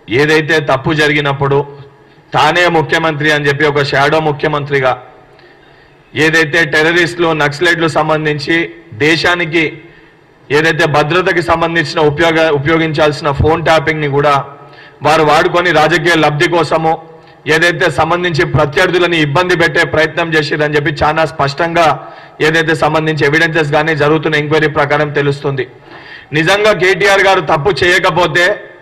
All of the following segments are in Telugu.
ఏదైతే తప్పు జరిగినప్పుడు తానే ముఖ్యమంత్రి అని చెప్పి ఒక షాడో ముఖ్యమంత్రిగా ఏదైతే టెర్రరిస్టులు నక్సలైట్లు సంబంధించి దేశానికి ఏదైతే భద్రతకి సంబంధించిన ఉపయోగించాల్సిన ఫోన్ ట్యాపింగ్ ని కూడా వారు వాడుకొని రాజకీయ లబ్ధి కోసము ఏదైతే సంబంధించి ప్రత్యర్థులను ఇబ్బంది పెట్టే ప్రయత్నం చేసిరని చెప్పి చాలా స్పష్టంగా ఏదైతే సంబంధించి ఎవిడెన్సెస్ గానీ జరుగుతున్న ఎంక్వైరీ ప్రకారం తెలుస్తుంది. నిజంగా కేటీఆర్ గారు తప్పు చేయకపోతే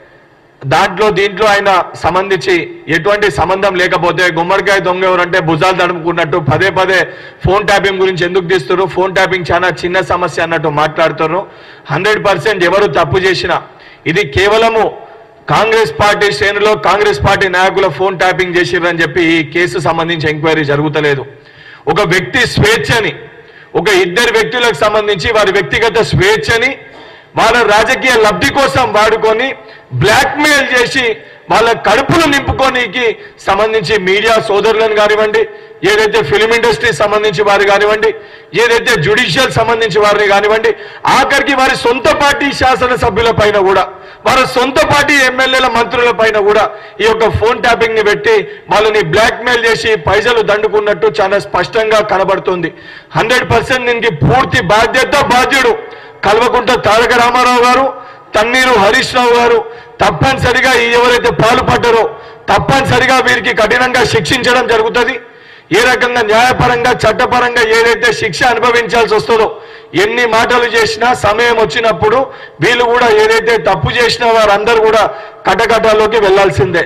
దీంట్లో ఆయన సంబంధించి ఎటువంటి సంబంధం లేకపోతే గుమ్మడికాయ దొంగ ఎవరంటే భుజాలు తడుముకున్నట్టు పదే పదే ఫోన్ ట్యాపింగ్ గురించి ఎందుకు తీస్తున్నారు? ఫోన్ ట్యాపింగ్ చాలా చిన్న సమస్య అన్నట్టు మాట్లాడుతున్నారు. 100% ఎవరు తప్పు చేసినా ఇది కేవలము కాంగ్రెస్ పార్టీ శ్రేణులో కాంగ్రెస్ పార్టీ నాయకుల ఫోన్ ట్యాపింగ్ చేసిరని చెప్పి ఈ కేసు సంబంధించి ఎంక్వైరీ జరుగుతలేదు. ఒక వ్యక్తి స్వేచ్ఛని, ఒక ఇద్దరు వ్యక్తులకు సంబంధించి వారి వ్యక్తిగత స్వేచ్ఛని వాళ్ళ రాజకీయ లబ్ధి కోసం వాడుకొని బ్లాక్మెయిల్ చేసి వాళ్ళ కడుపులు నింపుకోనికి సంబంధించి మీడియా సోదరులను కానివ్వండి, ఏదైతే ఫిలిం ఇండస్ట్రీ సంబంధించి వారు కానివ్వండి, ఏదైతే జ్యుడిషియల్ సంబంధించి వారిని కానివ్వండి, ఆఖరికి వారి సొంత పార్టీ శాసనసభ్యుల పైన కూడా, వారి సొంత పార్టీ ఎమ్మెల్యేల మంత్రుల పైన కూడా ఈ యొక్క ఫోన్ ట్యాపింగ్ ని పెట్టి వాళ్ళని బ్లాక్మెయిల్ చేసి పైసలు దండుకున్నట్టు చాలా స్పష్టంగా కనబడుతుంది. 100% దీనికి పూర్తి బాధ్యుడు కల్వకుంట్ల తారక రామారావు గారు, తన్నీరు హరీష్ రావు గారు. తప్పనిసరిగా ఎవరైతే పాల్పడ్డారో తప్పనిసరిగా వీరికి కఠినంగా శిక్షించడం జరుగుతుంది. ఏ రకంగా న్యాయపరంగా చట్టపరంగా ఏదైతే శిక్ష అనుభవించాల్సి వస్తుందో, ఎన్ని మాటలు చేసినా సమయం వచ్చినప్పుడు వీళ్ళు కూడా ఏదైతే తప్పు చేసినా వారందరూ కూడా కటకటాల్లోకి వెళ్లాల్సిందే.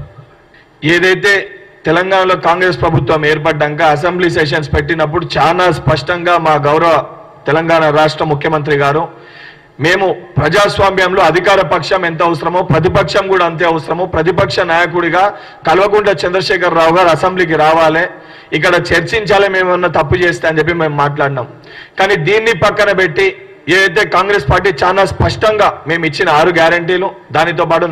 ఏదైతే తెలంగాణలో కాంగ్రెస్ ప్రభుత్వం ఏర్పడ్డాక అసెంబ్లీ సెషన్స్ పెట్టినప్పుడు చాలా స్పష్టంగా మా గౌరవ తెలంగాణ రాష్ట్ర ముఖ్యమంత్రి గారు, మేము ప్రజాస్వామ్యంలో అధికార పక్షం ఎంత అవసరమో ప్రతిపక్షం కూడా అంతే అవసరమో, ప్రతిపక్ష నాయకుడిగా కల్వకుంట్ల చంద్రశేఖర్ రావు గారు అసెంబ్లీకి రావాలి, ఇక్కడ చర్చించాలి మేమేమన్నా తప్పు చేస్తే అని చెప్పి మేము మాట్లాడినాం. కానీ దీన్ని పక్కన పెట్టి ఏదైతే కాంగ్రెస్ పార్టీ చాలా స్పష్టంగా మేము ఇచ్చిన 6 గ్యారంటీలు, దానితో పాటు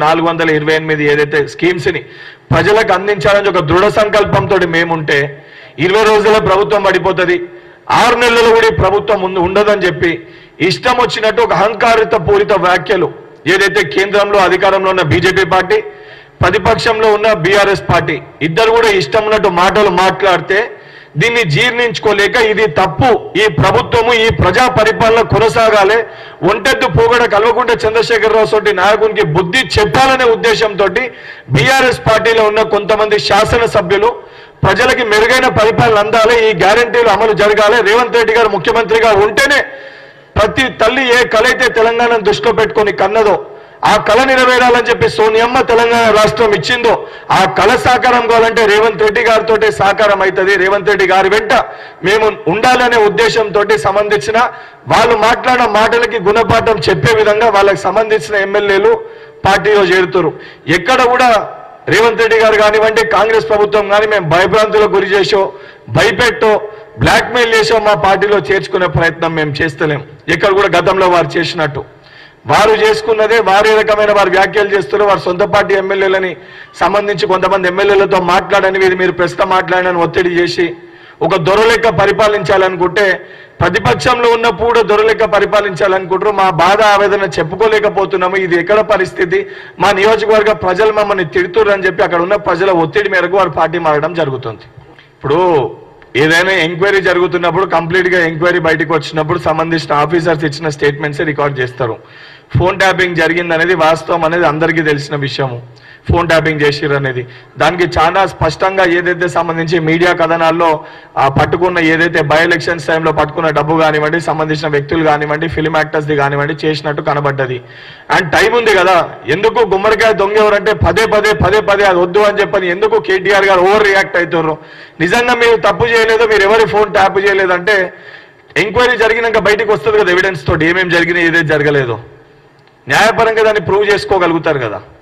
428 ఏదైతే స్కీమ్స్ ని ప్రజలకు అందించాలని ఒక దృఢ సంకల్పంతో మేముంటే 20 రోజుల ప్రభుత్వం పడిపోతుంది, 6 నెలలు కూడా ప్రభుత్వం ఉండదని చెప్పి ఇష్టం వచ్చినట్టు ఒక అహంకారిత పూరిత వ్యాఖ్యలు ఏదైతే కేంద్రంలో అధికారంలో ఉన్న బీజేపీ పార్టీ, ప్రతిపక్షంలో ఉన్న బీఆర్ఎస్ పార్టీ ఇద్దరు కూడా ఇష్టం ఉన్నట్టు మాటలు మాట్లాడితే దీన్ని జీర్ణించుకోలేక ఇది తప్పు, ఈ ప్రభుత్వము ఈ ప్రజా పరిపాలన కొనసాగాలి, ఒంటెద్దు పోగడ కల్వకుంట్ల చంద్రశేఖరరావు తోటి నాయకునికి బుద్ధి చెప్పాలనే ఉద్దేశంతో బీఆర్ఎస్ పార్టీలో ఉన్న కొంతమంది శాసనసభ్యులు ప్రజలకి మెరుగైన పరిపాలన అందాలి, ఈ గ్యారంటీలు అమలు జరగాలి, రేవంత్ రెడ్డి గారు ముఖ్యమంత్రిగా ఉంటేనే ప్రతి తల్లి ఏ కళ అయితే తెలంగాణను దృష్టిలో పెట్టుకొని కన్నదో ఆ కళ నెరవేరాలని చెప్పి సోనియమ్మ తెలంగాణ రాష్ట్రం ఇచ్చిందో ఆ కళ సాకారం కావాలంటే రేవంత్ రెడ్డి గారితో సాకారం అవుతుంది. రేవంత్ రెడ్డి గారి వెంట మేము ఉండాలనే ఉద్దేశంతో సంబంధించిన వాళ్ళు మాట్లాడిన మాటలకి గుణపాఠం చెప్పే విధంగా వాళ్ళకి సంబంధించిన ఎమ్మెల్యేలు పార్టీలో చేరుతారు. ఎక్కడ కూడా రేవంత్ రెడ్డి గారు కానివ్వండి, కాంగ్రెస్ ప్రభుత్వం కానీ మేము భయభ్రాంతులకు గురి చేసో భయపెట్టో బ్లాక్మెయిల్ చేసో మా పార్టీలో చేర్చుకునే ప్రయత్నం మేము చేస్తలేం. ఎక్కడ కూడా గతంలో వారు చేసినట్టు వారు చేసుకున్నదే వారి రకమైన వారు వ్యాఖ్యలు చేస్తున్నారు. వారి సొంత పార్టీ ఎమ్మెల్యేలని సంబంధించి కొంతమంది ఎమ్మెల్యేలతో మాట్లాడని మీరు ప్రస్తుతం మాట్లాడని ఒత్తిడి చేసి ఒక దొరలెక్క పరిపాలించాలనుకుంటే, ప్రతిపక్షంలో ఉన్నప్పుడు దొరలెక్క పరిపాలించాలనుకుంటారు. మా బాధ ఆవేదన చెప్పుకోలేకపోతున్నాము. ఇది ఎక్కడ పరిస్థితి, మా నియోజకవర్గ ప్రజలు మమ్మల్ని తిడుతున్నారు అని చెప్పి అక్కడ ఉన్న ప్రజల ఒత్తిడి మేరకు వారు పార్టీ మారడం జరుగుతుంది. ఇప్పుడు ఏదైనా ఎంక్వైరీ జరుగుతున్నప్పుడు కంప్లీట్ గా ఎంక్వైరీ బయటకు వచ్చినప్పుడు సంబంధించిన ఆఫీసర్స్ ఇచ్చిన స్టేట్మెంట్స్ రికార్డ్ చేస్తారు. ఫోన్ ట్యాపింగ్ జరిగిందనేది వాస్తవం అనేది అందరికీ తెలిసిన విషయము. ఫోన్ ట్యాపింగ్ చేసిర్రు అనేది దానికి చాలా స్పష్టంగా ఏదైతే సంబంధించి మీడియా కథనాల్లో పట్టుకున్న ఏదైతే బై ఎలక్షన్స్ టైంలో పట్టుకున్న డబ్బు కానివ్వండి, సంబంధించిన వ్యక్తులు కానివ్వండి, ఫిలిం యాక్టర్స్ది కానివ్వండి చేసినట్టు కనబడ్డది. అండ్ టైం ఉంది కదా, ఎందుకు గుమ్మడికాయ దొంగ ఎవరంటే పదే పదే అది వద్దు అని చెప్పని ఎందుకు కేటీఆర్ గారు ఓవర్ రియాక్ట్ అవుతారు? నిజంగా మీరు తప్పు చేయలేదు, మీరు ఎవరి ఫోన్ ట్యాప్ చేయలేదంటే ఎంక్వైరీ జరిగినాక బయటకు వస్తుంది కదా ఎవిడెన్స్ తోటి ఏమేమి జరిగినాయి ఏదైతే జరగలేదో, న్యాయపరంగా దాన్ని ప్రూవ్ చేసుకోగలుగుతారు కదా.